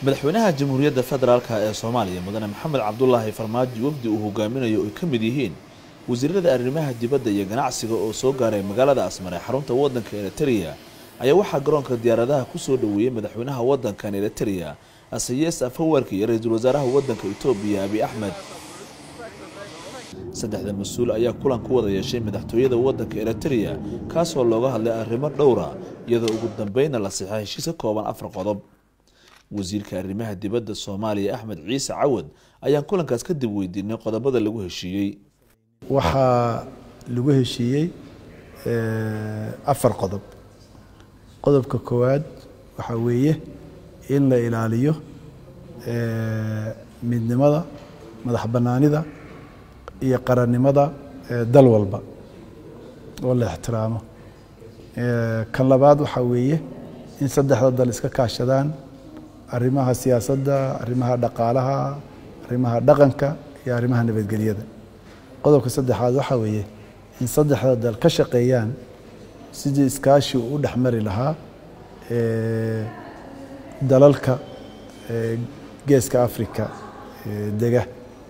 madaxweynaha jamhuuriyadda federaalka ee Soomaaliya mudane Maxamed Cabdullaahi Farmaajo wafdi uu hogaaminayo oo ka mid yihiin wasiirada arrimaha dibadda iyo ganacsiga oo soo gaaray magaalada Asmara xarunta wadanka Eritrea ayaa waxa garoonka diyaaradaha ku soo dhaweeyay madaxweynaha wadanka Eritrea Isaias Afwerki iyo ra'iisul wasaaraha wadanka Itoobiya Abiy Ahmed. saddexda mas'uul ayaa kulan ku wada yeeshay madaxtooyada wadanka Eritrea kaas oo looga hadlay arrimo dhowr ah iyadoo ugu dambeynna la saxay heshiis ka kooban 4 qodob. wasiirka arrimaha dibadda Soomaaliya Axmed Ciise Cawad ayaa kulankaas ka dib weydiinay qodobada lagu heshiiyay. waxa lagu heshiiyay 4 qodob. qodobka koowaad waxa weeye in la ilaaliyo midnimada, madax banaanida iyo qarannimada dal walba oo la ixtiraamo. kan labaad waxa weeye in saddexda dal iska kaashadaan arrimaha siyaasadda, arrimaha dhaqaalaha, arrimaha dhaqanka iyo arrimaha nabadgelyada. qodobka saddexaad waxa weeye in saddexda dal ka shaqeeyaan sidii iskaashi u dhaxmari lahaa dalalka geeska Afrika dega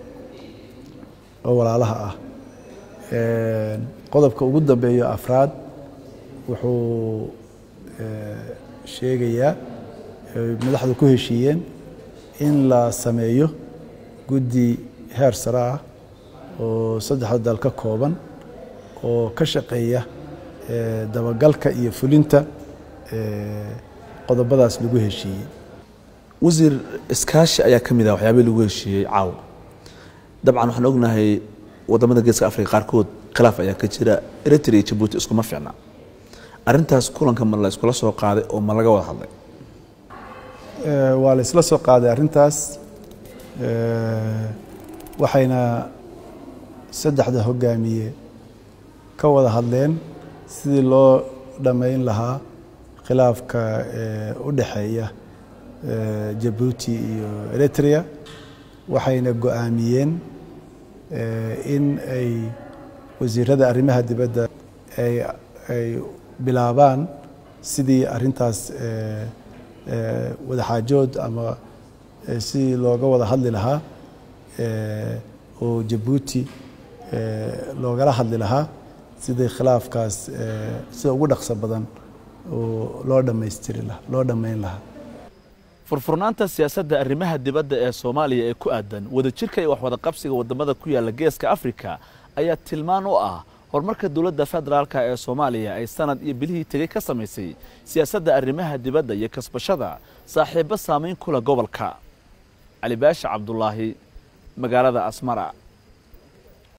oo walaalaha ah. qodobka ugu dambeeyo afraad wuxuu sheegayaa madaxdu ku heshiiyeen in la sameeyo guddi heer sare ah oo saddexda dal ka kooban oo ka shaqeeya dabagalka iyo fulinta qodobadaas lagu heshiiyay. wasiir iskaashi ayaa kamid ah waxyaabaha lagu heshiiyay caaw. dabcan waxaan ognahay wadamada geeska Afrika qaarkood khilaaf ayaa ka jira. Eritrea iyo Djibouti isku ma fiicna. arintaas kulanka ma la isku soo qaaday oo ma laga wada hadlay? waa la isla soo qaaday arintaas. waxayna saddexda hogaamiye ka wada hadleen sidii loo dhameyn lahaa khilaafka u dhaxeeya Djibouti iyo Eritrea. waxayna go'aamiyeen in ay wasiirada arrimaha dibadda ay bilaabaan sidii arintaas wada xaajood ama si looga wada hadli lahaa oo Djibouti loogala hadli lahaa sidii khilaafkaas sida ugu dhaqso badan oo loo dhameyn lahaa. furfurnaanta siyaasadda arrimaha dibadda ee Soomaaliya ee ku aadan wadajirka iyo wax wada qabsiga wadamada ku yaala geeska Afrika ayaa tilmaan u ah horumarka dawladda federaalka ee Soomaaliya ay sanad iyo bilihii tagay ka samaysay siyaasadda arrimaha dibadda iyo kasbashada saaxiibo saameyn kula gobolka. Ali Baasha Cabdullaahi, magaalada Asmara.